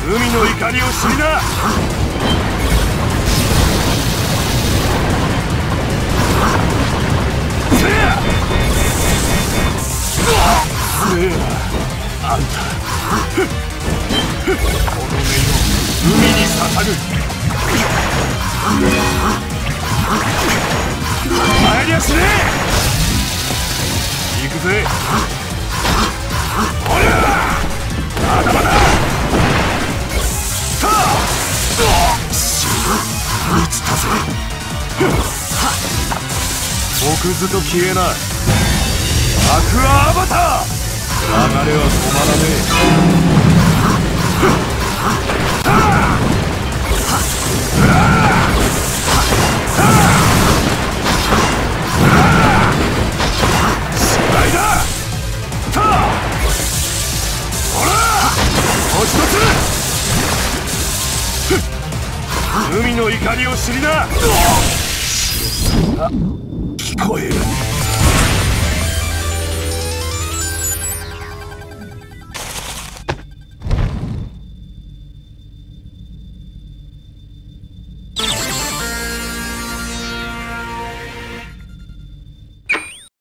海の怒りを知りな。あんたこの目を海に捧ぐ。参りゃしねえ。行くぜ。おりゃまだまだ。さあ満ちたぜ。僕ずと消えないアクアアバター。流れは止まらねえ。失敗だ。ほらもう一つ。海の怒りを知りな。聞こえる。